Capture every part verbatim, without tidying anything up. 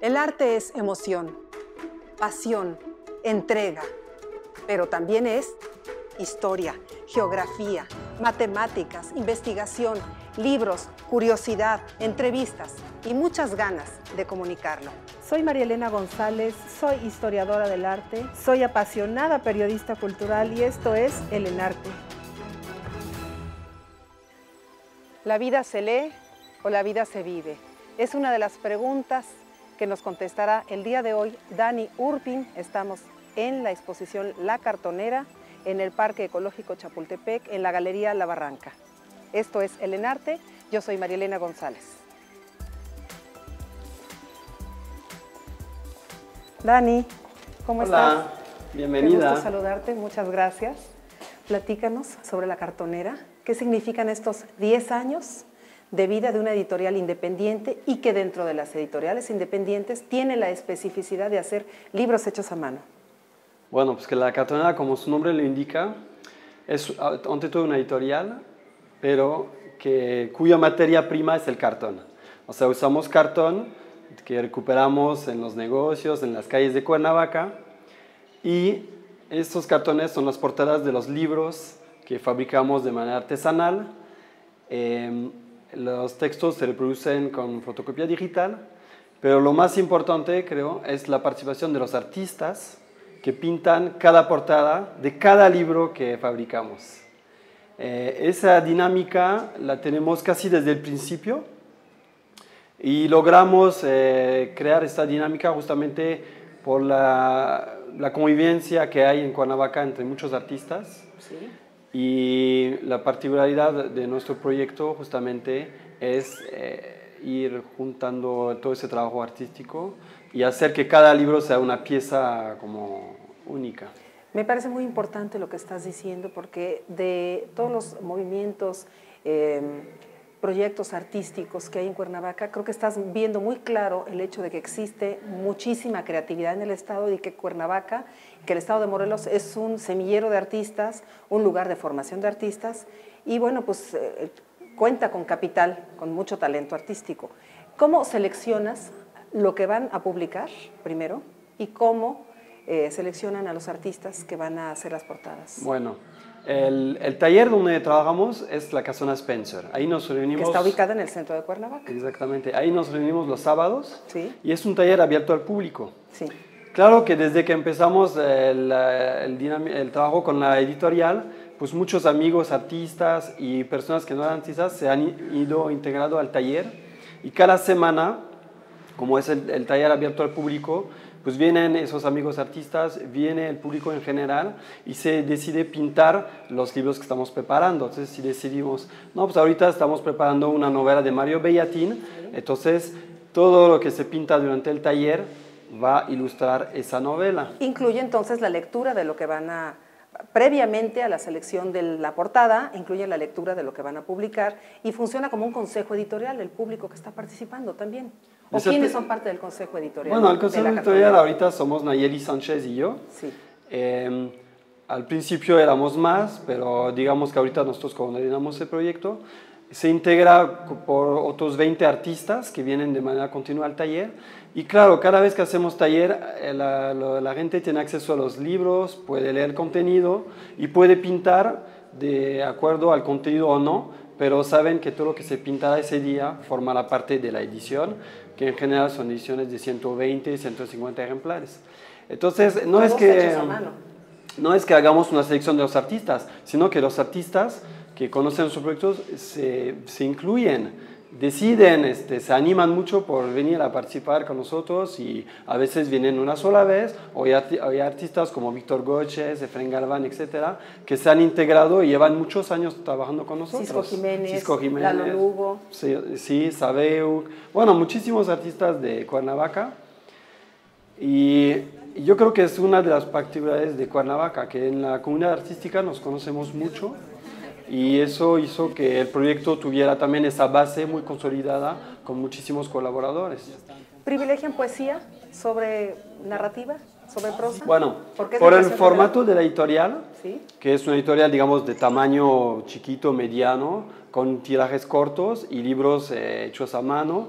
El arte es emoción, pasión, entrega, pero también es historia, geografía, matemáticas, investigación, libros, curiosidad, entrevistas y muchas ganas de comunicarlo. Soy María Elena González, soy historiadora del arte, soy apasionada periodista cultural y esto es El Enarte. ¿La vida se lee o la vida se vive? Es una de las preguntas que nos contestará el día de hoy Dani Urpin. Estamos en la exposición La Cartonera, en el Parque Ecológico Chapultepec, en la Galería La Barranca. Esto es El Enarte, yo soy María Elena González. Dani, ¿cómo Hola, estás? bienvenida. Qué gusto saludarte, muchas gracias. Platícanos sobre La Cartonera. ¿Qué significan estos diez años de vida de una editorial independiente y que dentro de las editoriales independientes tiene la especificidad de hacer libros hechos a mano? Bueno, pues que La Cartonera, como su nombre lo indica, es ante todo una editorial, pero que, cuya materia prima es el cartón. O sea, usamos cartón que recuperamos en los negocios, en las calles de Cuernavaca, y estos cartones son las portadas de los libros que fabricamos de manera artesanal. Eh, los textos se reproducen con fotocopia digital, pero lo más importante, creo, es la participación de los artistas que pintan cada portada de cada libro que fabricamos. Eh, esa dinámica la tenemos casi desde el principio y logramos eh, crear esta dinámica justamente por la, la convivencia que hay en Cuernavaca entre muchos artistas. Sí. Y la particularidad de nuestro proyecto justamente es eh, ir juntando todo ese trabajo artístico y hacer que cada libro sea una pieza como única. Me parece muy importante lo que estás diciendo porque de todos los movimientos, eh, proyectos artísticos que hay en Cuernavaca, creo que estás viendo muy claro el hecho de que existe muchísima creatividad en el estado y que Cuernavaca, que el estado de Morelos es un semillero de artistas, un lugar de formación de artistas y bueno, pues eh, cuenta con capital, con mucho talento artístico. ¿Cómo seleccionas lo que van a publicar primero y cómo eh, seleccionan a los artistas que van a hacer las portadas? Bueno, el, el taller donde trabajamos es la Casona Spencer. Ahí nos reunimos. Que está ubicada en el centro de Cuernavaca. Exactamente. Ahí nos reunimos los sábados. Sí. Y es un taller abierto al público. Sí. Claro que desde que empezamos el, el, el trabajo con la editorial, pues muchos amigos, artistas y personas que no eran artistas se han ido integrando al taller y cada semana, como es el, el taller abierto al público, pues vienen esos amigos artistas, viene el público en general y se decide pintar los libros que estamos preparando. Entonces, si decidimos, no, pues ahorita estamos preparando una novela de Mario Bellatín, entonces todo lo que se pinta durante el taller va a ilustrar esa novela. Incluye entonces la lectura de lo que van a, previamente a la selección de la portada, incluye la lectura de lo que van a publicar y funciona como un consejo editorial, el público que está participando también. ¿O Ese quiénes te... son parte del consejo editorial? Bueno, el consejo editorial ahorita somos Nayeli Sánchez y yo. Sí. Eh, al principio éramos más, pero digamos que ahorita nosotros coordinamos el proyecto. Se integra por otros veinte artistas que vienen de manera continua al taller. Y claro, cada vez que hacemos taller, la, la, la gente tiene acceso a los libros, puede leer el contenido y puede pintar de acuerdo al contenido o no, pero saben que todo lo que se pintará ese día formará parte de la edición, que en general son ediciones de ciento veinte, ciento cincuenta ejemplares. Entonces, no es, que, no es que hagamos una selección de los artistas, sino que los artistas que conocen sus proyectos se, se incluyen, deciden, este, se animan mucho por venir a participar con nosotros y a veces vienen una sola vez, o hay, hay artistas como Víctor Goches, Efraín Galván, etcétera, que se han integrado y llevan muchos años trabajando con nosotros. Cisco Jiménez, Cisco Jiménez Lalo Lugo. Sí, sí, Sabeu, bueno, muchísimos artistas de Cuernavaca y yo creo que es una de las particularidades de Cuernavaca, que en la comunidad artística nos conocemos mucho. Y eso hizo que el proyecto tuviera también esa base muy consolidada con muchísimos colaboradores. ¿Privilegian poesía sobre narrativa, sobre prosa? Bueno, por, por el formato de la editorial, ¿sí? Que es una editorial, digamos, de tamaño chiquito, mediano, con tirajes cortos y libros eh, hechos a mano,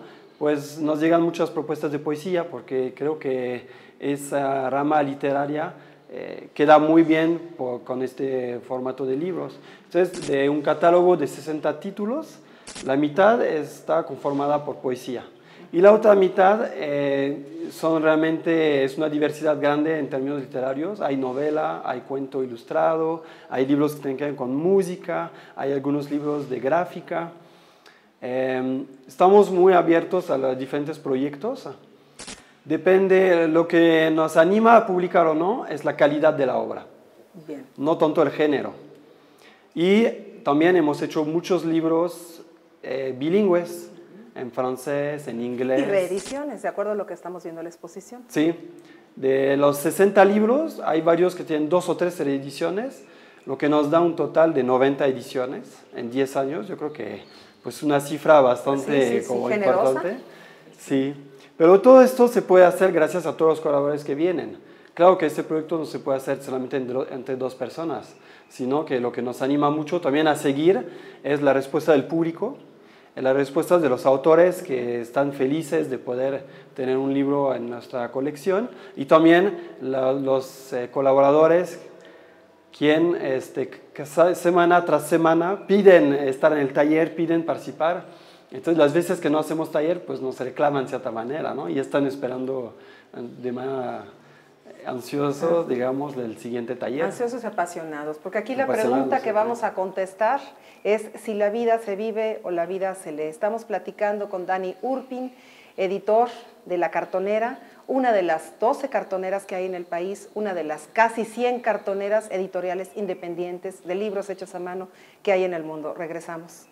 pues nos llegan muchas propuestas de poesía, porque creo que esa rama literaria eh, queda muy bien por, con este formato de libros. Entonces, de un catálogo de sesenta títulos, la mitad está conformada por poesía. Y la otra mitad eh, son realmente, es una diversidad grande en términos literarios. Hay novela, hay cuento ilustrado, hay libros que tienen que ver con música, hay algunos libros de gráfica. Eh, estamos muy abiertos a los diferentes proyectos. Depende, lo que nos anima a publicar o no es la calidad de la obra, Bien. no tanto el género. Y también hemos hecho muchos libros eh, bilingües, en francés, en inglés. Y reediciones, de acuerdo a lo que estamos viendo en la exposición. Sí, de los sesenta libros, hay varios que tienen dos o tres reediciones, lo que nos da un total de noventa ediciones en diez años. Yo creo que pues una cifra bastante sí, sí, sí, como generosa. importante. Sí, pero todo esto se puede hacer gracias a todos los colaboradores que vienen. Claro que este proyecto no se puede hacer solamente entre dos personas, sino que lo que nos anima mucho también a seguir es la respuesta del público, las respuestas de los autores que están felices de poder tener un libro en nuestra colección, y también la, los eh, colaboradores quien este, que semana tras semana piden estar en el taller, piden participar. Entonces las veces que no hacemos taller pues nos reclaman de cierta manera, ¿no? Y están esperando de manera ansiosos, digamos, del siguiente taller. Ansiosos y apasionados, porque aquí la Apasionados, pregunta que sí. vamos a contestar es si la vida se vive o la vida se lee. Estamos platicando con Dani Urpin, editor de La Cartonera, una de las doce cartoneras que hay en el país, una de las casi cien cartoneras editoriales independientes de libros hechos a mano que hay en el mundo. Regresamos.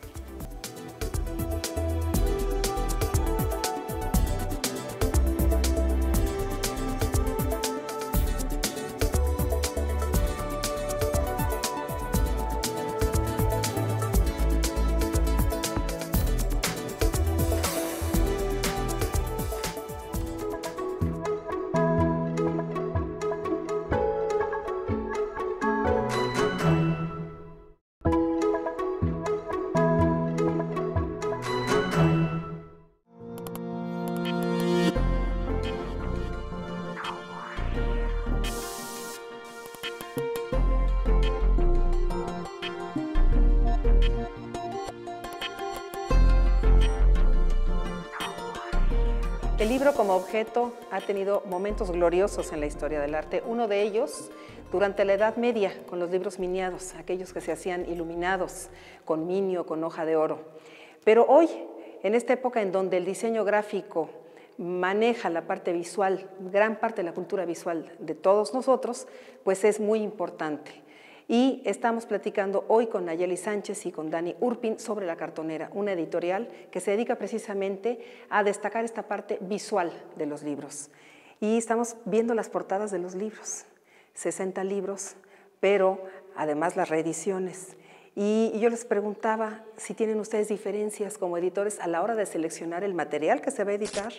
El libro como objeto ha tenido momentos gloriosos en la historia del arte. Uno de ellos durante la Edad Media, con los libros miniados, aquellos que se hacían iluminados con minio, con hoja de oro. Pero hoy, en esta época en donde el diseño gráfico maneja la parte visual, gran parte de la cultura visual de todos nosotros, pues es muy importante. Y estamos platicando hoy con Nayeli Sánchez y con Dani Urpin sobre La Cartonera, una editorial que se dedica precisamente a destacar esta parte visual de los libros. Y estamos viendo las portadas de los libros, sesenta libros, pero además las reediciones. Y yo les preguntaba si tienen ustedes diferencias como editores a la hora de seleccionar el material que se va a editar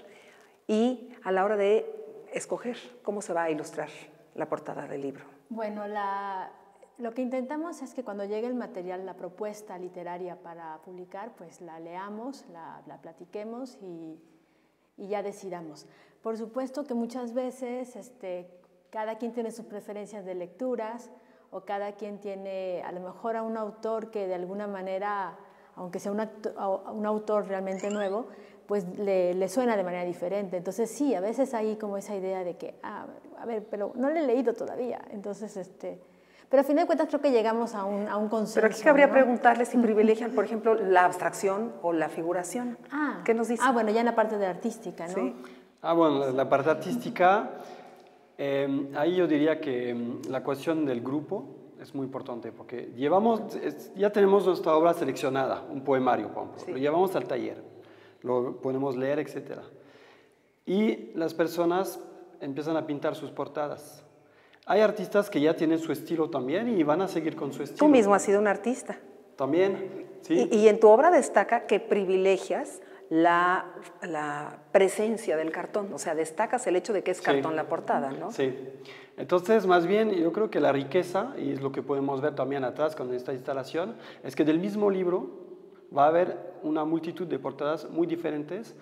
y a la hora de escoger cómo se va a ilustrar la portada del libro. Bueno, la... Lo que intentamos es que cuando llegue el material, la propuesta literaria para publicar, pues la leamos, la, la platiquemos y, y ya decidamos. Por supuesto que muchas veces este, cada quien tiene sus preferencias de lecturas o cada quien tiene a lo mejor a un autor que de alguna manera, aunque sea un, acto, un autor realmente nuevo, pues le, le suena de manera diferente. Entonces sí, a veces hay como esa idea de que, ah, a ver, pero no lo he leído todavía, entonces... este Pero a fin de cuentas creo que llegamos a un, a un consenso. Pero aquí cabría ¿no? preguntarles si privilegian, por ejemplo, la abstracción o la figuración. Ah, ¿Qué nos dicen? Ah, bueno, ya en la parte de artística, ¿no? Sí. Ah, bueno, la, la parte artística, eh, ahí yo diría que eh, la cuestión del grupo es muy importante, porque llevamos, es, ya tenemos nuestra obra seleccionada, un poemario, por ejemplo, Sí. lo llevamos al taller, lo podemos leer, etcétera. Y las personas empiezan a pintar sus portadas. Hay artistas que ya tienen su estilo también y van a seguir con su estilo. Tú mismo has sido un artista. También, sí. Y, y en tu obra destaca que privilegias la, la presencia del cartón, o sea, destacas el hecho de que es cartón Sí. la portada, ¿no? Sí. Entonces, más bien, yo creo que la riqueza, y es lo que podemos ver también atrás con esta instalación, es que del mismo libro va a haber una multitud de portadas muy diferentes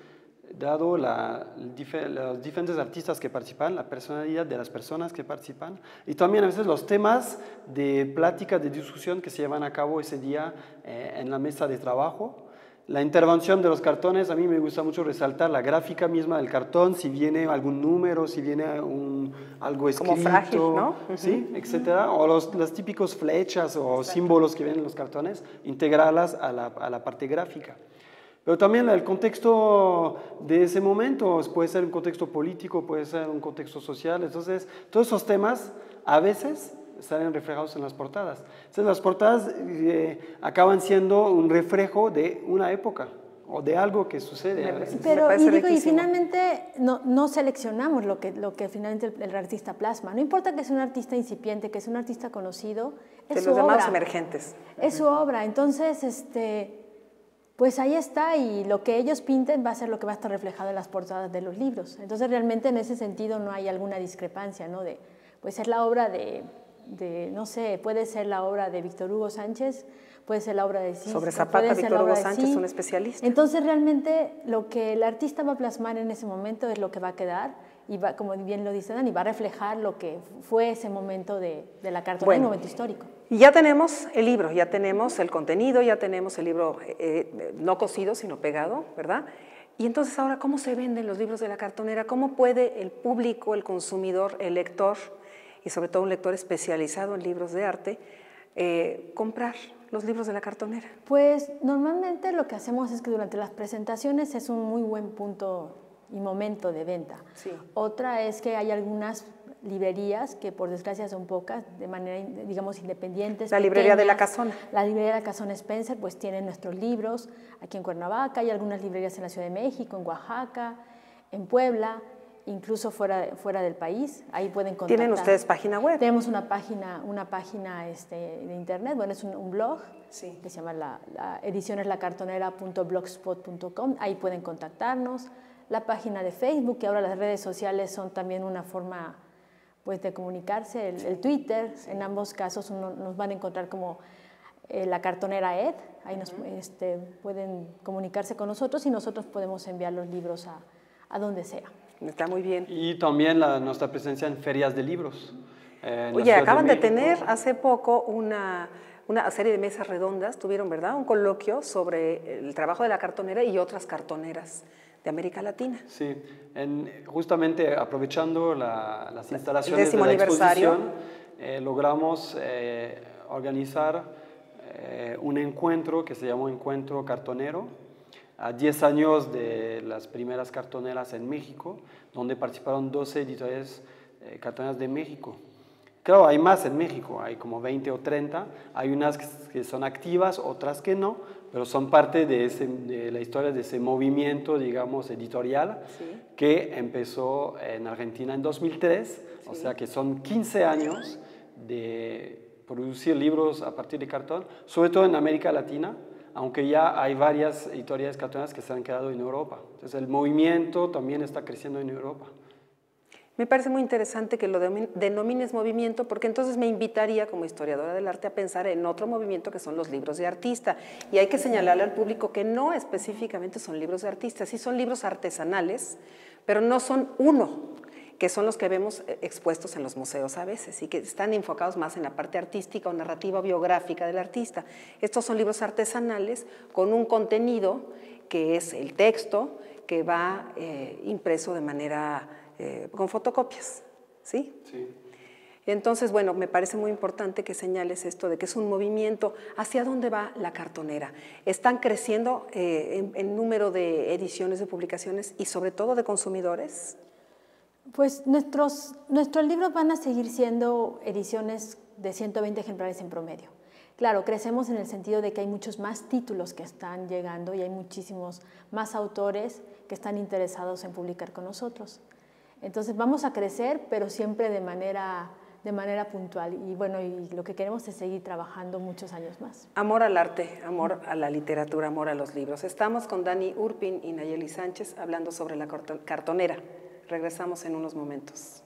dado la, los diferentes artistas que participan, la personalidad de las personas que participan y también a veces los temas de plática, de discusión que se llevan a cabo ese día eh, en la mesa de trabajo. La intervención de los cartones, a mí me gusta mucho resaltar la gráfica misma del cartón, si viene algún número, si viene un, algo escrito, como frágil, ¿no? ¿sí? Etcétera, o los, las típicos flechas o Exacto. símbolos que vienen en los cartones, integrarlas a la, a la parte gráfica. Pero también el contexto de ese momento puede ser un contexto político, puede ser un contexto social, entonces todos esos temas a veces salen reflejados en las portadas. Entonces las portadas eh, acaban siendo un reflejo de una época o de algo que sucede. Me, pero y, digo, y finalmente no, no seleccionamos lo que, lo que finalmente el, el artista plasma. No importa que sea un artista incipiente, que sea un artista conocido, es de su los obra. llamados emergentes. Es su obra. Entonces, este, pues ahí está, y lo que ellos pinten va a ser lo que va a estar reflejado en las portadas de los libros. Entonces realmente en ese sentido no hay alguna discrepancia, ¿no? De, pues es la obra de... de, no sé, puede ser la obra de Víctor Hugo Sánchez, puede ser la obra de Cisco, sobre Zapata, Víctor Hugo Sánchez, sí. un especialista. Entonces, realmente, lo que el artista va a plasmar en ese momento es lo que va a quedar, y va, como bien lo dice Dani, va a reflejar lo que fue ese momento de, de la cartona, bueno, el momento histórico. Y ya tenemos el libro, ya tenemos el contenido, ya tenemos el libro eh, no cosido, sino pegado, ¿verdad? Y entonces, ahora, ¿cómo se venden los libros de la cartonera? ¿Cómo puede el público, el consumidor, el lector, y sobre todo un lector especializado en libros de arte, eh, comprar los libros de la cartonera? Pues normalmente lo que hacemos es que durante las presentaciones es un muy buen punto y momento de venta. Sí. Otra es que hay algunas librerías que por desgracia son pocas, de manera, digamos, independientes. La pequeñas. librería de la Casona. La librería de la Casona Spencer pues tiene nuestros libros aquí en Cuernavaca, hay algunas librerías en la Ciudad de México, en Oaxaca, en Puebla, incluso fuera, fuera del país, ahí pueden contactar. ¿Tienen ustedes página web? Tenemos una página, una página este, de internet, bueno, es un, un blog, sí. que se llama la, la edicioneslacartonera punto blogspot punto com, ahí pueden contactarnos. La página de Facebook, que ahora las redes sociales son también una forma pues, de comunicarse, el, el Twitter, sí. En ambos casos uno, nos van a encontrar como eh, la cartonera Ed, ahí nos, uh-huh. este, pueden comunicarse con nosotros y nosotros podemos enviar los libros a, a donde sea. Está muy bien. Y también la, nuestra presencia en ferias de libros. Eh, Oye, acaban de, de tener hace poco una, una serie de mesas redondas, tuvieron, ¿verdad? Un coloquio sobre el trabajo de la cartonera y otras cartoneras de América Latina. Sí, en, justamente aprovechando la, las instalaciones décimo de la aniversario. exposición, eh, logramos eh, organizar eh, un encuentro que se llamó Encuentro Cartonero, a diez años de las primeras cartoneras en México, donde participaron doce editores eh, cartoneras de México. Claro, hay más en México, hay como veinte o treinta, hay unas que son activas, otras que no, pero son parte de, ese, de la historia de ese movimiento, digamos, editorial, sí. que empezó en Argentina en dos mil tres, sí. o sea que son quince años de producir libros a partir de cartón, sobre todo en América Latina, aunque ya hay varias editoriales cartoneras que se han quedado en Europa. Entonces el movimiento también está creciendo en Europa. Me parece muy interesante que lo denomines movimiento, porque entonces me invitaría como historiadora del arte a pensar en otro movimiento que son los libros de artista. Y hay que señalarle al público que no específicamente son libros de artista, sí son libros artesanales, pero no son uno, que son los que vemos expuestos en los museos a veces y que están enfocados más en la parte artística o narrativa o biográfica del artista. Estos son libros artesanales con un contenido que es el texto que va eh, impreso de manera, eh, con fotocopias, ¿sí? Sí. Entonces, bueno, me parece muy importante que señales esto de que es un movimiento. ¿Hacia dónde va la cartonera? ¿Están creciendo eh, en, en número de ediciones, de publicaciones y sobre todo de consumidores? Pues nuestros, nuestros libros van a seguir siendo ediciones de ciento veinte ejemplares en promedio. Claro, crecemos en el sentido de que hay muchos más títulos que están llegando y hay muchísimos más autores que están interesados en publicar con nosotros. Entonces vamos a crecer, pero siempre de manera, de manera puntual. Y bueno, y lo que queremos es seguir trabajando muchos años más. Amor al arte, amor a la literatura, amor a los libros. Estamos con Dani Urpin y Nayeli Sánchez hablando sobre la cartonera. Regresamos en unos momentos.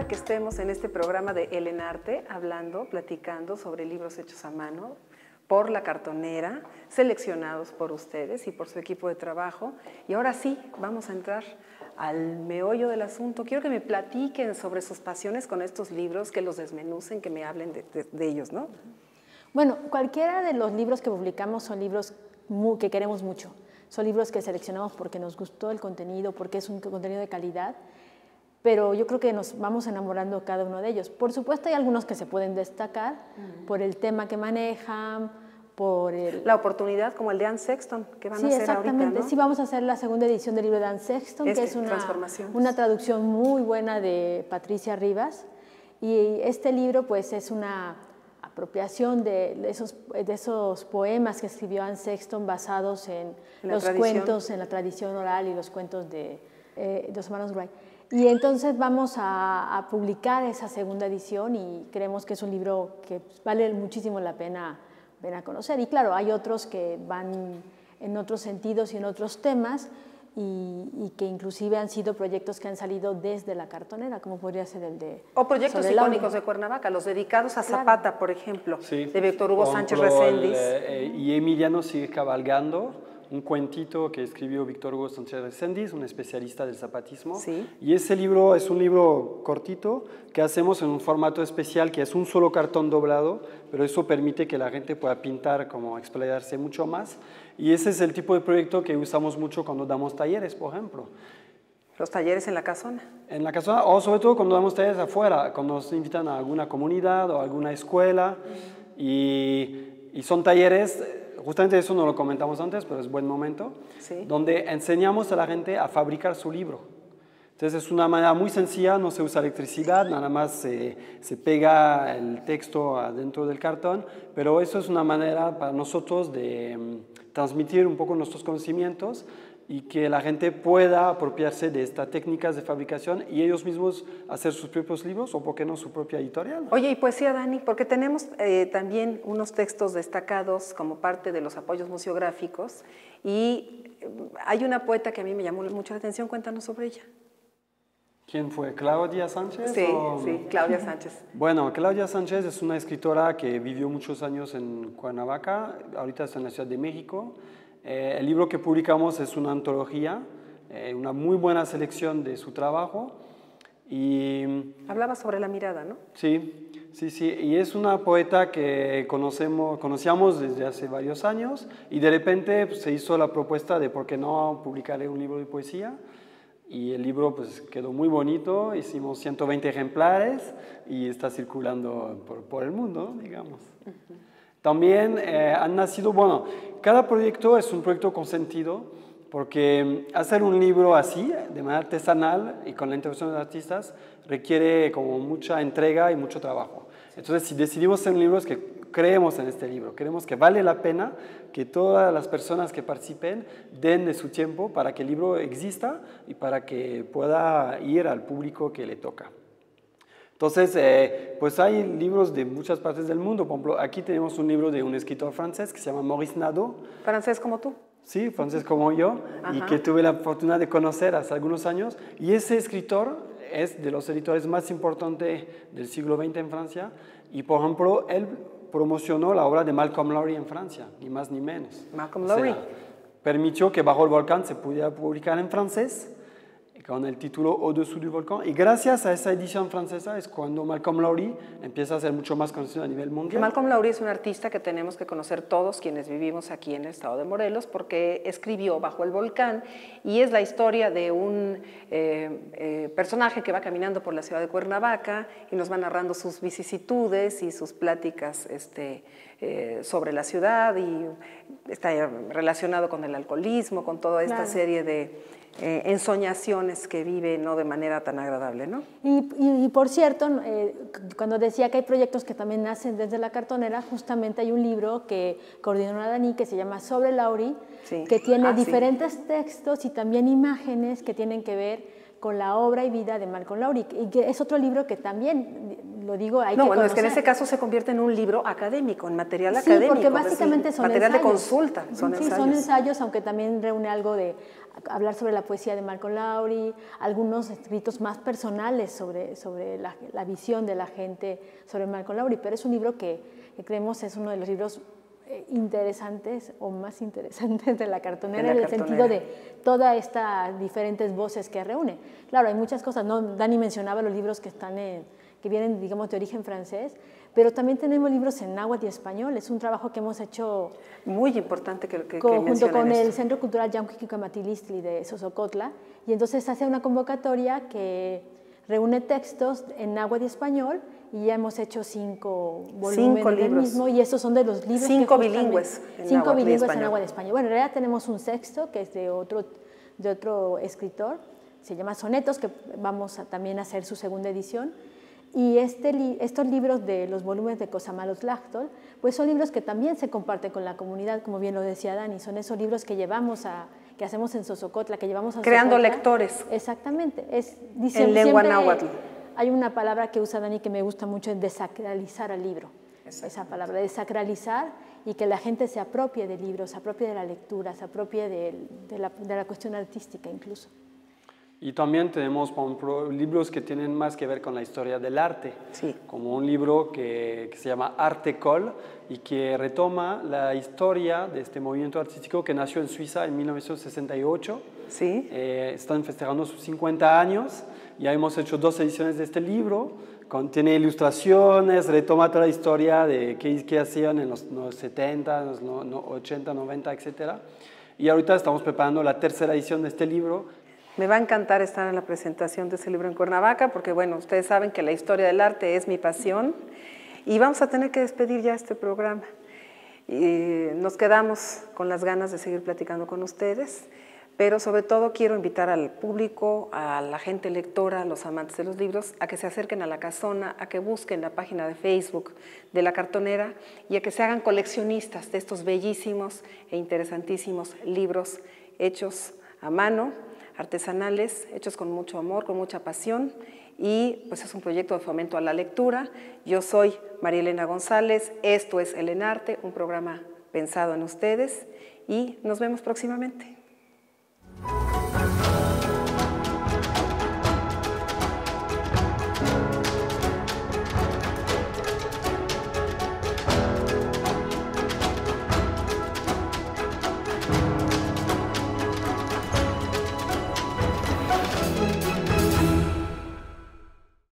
que estemos en este programa de El Enarte, hablando, platicando sobre libros hechos a mano por La Cartonera, seleccionados por ustedes y por su equipo de trabajo. Y ahora sí, vamos a entrar al meollo del asunto. Quiero que me platiquen sobre sus pasiones con estos libros, que los desmenucen, que me hablen de, de, de ellos, ¿no? Bueno, cualquiera de los libros que publicamos son libros muy, que queremos mucho. Son libros que seleccionamos porque nos gustó el contenido, porque es un contenido de calidad, pero yo creo que nos vamos enamorando cada uno de ellos. Por supuesto, hay algunos que se pueden destacar uh-huh. por el tema que manejan, por el... La oportunidad, como el de Anne Sexton, que van sí, a hacer ahorita, ¿no? Sí, exactamente. Sí, vamos a hacer la segunda edición del libro de Anne Sexton, este, que es una, una traducción muy buena de Patricia Rivas. Y este libro, pues, es una apropiación de esos, de esos poemas que escribió Anne Sexton basados en, en los tradición. cuentos, en la tradición oral y los cuentos de, eh, de los hermanos Wright. Y entonces vamos a, a publicar esa segunda edición y creemos que es un libro que vale muchísimo la pena, pena conocer. Y claro, hay otros que van en otros sentidos y en otros temas, Y, y que inclusive han sido proyectos que han salido desde La Cartonera, como podría ser el de... O proyectos icónicos de Cuernavaca, los dedicados a Zapata, claro. por ejemplo, sí. de Víctor Hugo Sánchez Reséndiz. Eh, y Emiliano sigue cabalgando, un cuentito que escribió Víctor Hugo Sánchez Reséndiz, un especialista del zapatismo. Sí. Y ese libro es un libro cortito que hacemos en un formato especial que es un solo cartón doblado, pero eso permite que la gente pueda pintar, como explayarse mucho más. Y ese es el tipo de proyecto que usamos mucho cuando damos talleres, por ejemplo. Los talleres en la casona. En la casona, o sobre todo cuando damos talleres afuera, cuando nos invitan a alguna comunidad o a alguna escuela. Mm. Y, y son talleres, justamente eso no lo comentamos antes, pero es buen momento, sí. donde enseñamos a la gente a fabricar su libro. Entonces es una manera muy sencilla, no se usa electricidad, nada más se, se pega el texto adentro del cartón, pero eso es una manera para nosotros de um, transmitir un poco nuestros conocimientos y que la gente pueda apropiarse de estas técnicas de fabricación y ellos mismos hacer sus propios libros o, por qué no, su propia editorial. Oye, y poesía, Dani, porque tenemos eh, también unos textos destacados como parte de los apoyos museográficos y hay una poeta que a mí me llamó mucho la atención, cuéntanos sobre ella. ¿Quién fue? ¿Claudia Sánchez? Sí, o... sí, Claudia Sánchez. Bueno, Claudia Sánchez es una escritora que vivió muchos años en Cuernavaca, ahorita está en la Ciudad de México. Eh, el libro que publicamos es una antología, eh, una muy buena selección de su trabajo. Y... Hablaba sobre la mirada, ¿no? Sí, sí, sí. Y es una poeta que conocemos, conocíamos desde hace varios años y de repente pues, se hizo la propuesta de por qué no publicaré un libro de poesía. Y el libro pues, quedó muy bonito, hicimos ciento veinte ejemplares y está circulando por, por el mundo, digamos. Uh-huh. También eh, han nacido, bueno, cada proyecto es un proyecto con sentido, porque hacer un libro así, de manera artesanal y con la intervención de artistas, requiere como mucha entrega y mucho trabajo. Entonces, si decidimos hacer un libro es que creemos en este libro, creemos que vale la pena que todas las personas que participen den de su tiempo para que el libro exista y para que pueda ir al público que le toca. Entonces, eh, pues hay libros de muchas partes del mundo. Por ejemplo, aquí tenemos un libro de un escritor francés que se llama Maurice Nadeau. ¿Francés como tú? Sí, francés como yo, Ajá. y que tuve la fortuna de conocer hace algunos años. Y ese escritor es de los editores más importantes del siglo veinte en Francia. Y, por ejemplo, él promocionó la obra de Malcolm Lowry en Francia, ni más ni menos. Malcolm Lowry. O sea, permitió que Bajo el Volcán se pudiera publicar en francés, con el título Au-dessous du volcán, y gracias a esa edición francesa es cuando Malcolm Lowry empieza a ser mucho más conocido a nivel mundial. Malcolm Lowry es un artista que tenemos que conocer todos quienes vivimos aquí en el estado de Morelos, porque escribió Bajo el Volcán, y es la historia de un eh, eh, personaje que va caminando por la ciudad de Cuernavaca y nos va narrando sus vicisitudes y sus pláticas este, eh, sobre la ciudad, y está relacionado con el alcoholismo, con toda esta claro. serie de Eh, ensoñaciones que vive no de manera tan agradable, ¿no? Y, y, y por cierto, eh, cuando decía que hay proyectos que también nacen desde La Cartonera, justamente hay un libro que coordinó a Dani que se llama Sobre Lowry, sí. que tiene ah, diferentes sí. textos y también imágenes que tienen que ver con la obra y vida de Malcolm Lowry, y que es otro libro que también lo digo, hay no, que bueno, conocer. es que en este caso se convierte en un libro académico, en material sí, académico. porque básicamente son material ensayos. de consulta, son sí, ensayos. son ensayos, aunque también reúne algo de hablar sobre la poesía de Malcolm Lowry, algunos escritos más personales sobre, sobre la, la visión de la gente sobre Malcolm Lowry, pero es un libro que, que creemos es uno de los libros interesantes o más interesantes de la cartonera, de la en el cartonera. Sentido de todas estas diferentes voces que reúne. Claro, hay muchas cosas, ¿no? Dani mencionaba los libros que, están en, que vienen, digamos, de origen francés, pero también tenemos libros en náhuatl y español. Es un trabajo que hemos hecho muy importante que, que, con, que junto con esto. el Centro Cultural Yamquiquicamatillistli de Sosocotla, y entonces se hace una convocatoria que reúne textos en náhuatl y español, y ya hemos hecho cinco volúmenes cinco del libros. mismo, y estos son de los libros cinco que bilingües en cinco bilingües en náhuatl y español. Bueno, en realidad tenemos un sexto que es de otro, de otro escritor, se llama Sonetos, que vamos a, también a hacer su segunda edición. Y este, estos libros de los volúmenes de Cosamalotzlahtol, pues son libros que también se comparten con la comunidad, como bien lo decía Dani, son esos libros que llevamos a, que hacemos en Sosocotla, que llevamos a creando Sosocotla. lectores. Exactamente. Es, dice, en lengua náhuatl. Hay una palabra que usa Dani que me gusta mucho, es desacralizar al libro. Esa palabra, desacralizar, y que la gente se apropie del libro, se apropie de la lectura, se apropie de, de, la, de la cuestión artística incluso. Y también tenemos por ejemplo, libros que tienen más que ver con la historia del arte, sí. como un libro que, que se llama Artecol y que retoma la historia de este movimiento artístico que nació en Suiza en mil novecientos sesenta y ocho. Sí. Eh, están festejando sus cincuenta años, ya hemos hecho dos ediciones de este libro, contiene ilustraciones, retoma toda la historia de qué, qué hacían en los, los setenta, los no, no, ochenta, noventa, etcétera. Y ahorita estamos preparando la tercera edición de este libro. Me va a encantar estar en la presentación de ese libro en Cuernavaca, porque bueno, ustedes saben que la historia del arte es mi pasión, y vamos a tener que despedir ya este programa. Y nos quedamos con las ganas de seguir platicando con ustedes, pero sobre todo quiero invitar al público, a la gente lectora, a los amantes de los libros, a que se acerquen a La Casona, a que busquen la página de Facebook de La Cartonera y a que se hagan coleccionistas de estos bellísimos e interesantísimos libros hechos a mano, artesanales, hechos con mucho amor, con mucha pasión, y pues es un proyecto de fomento a la lectura. Yo soy María Elena González, esto es El Enarte, un programa pensado en ustedes, y nos vemos próximamente.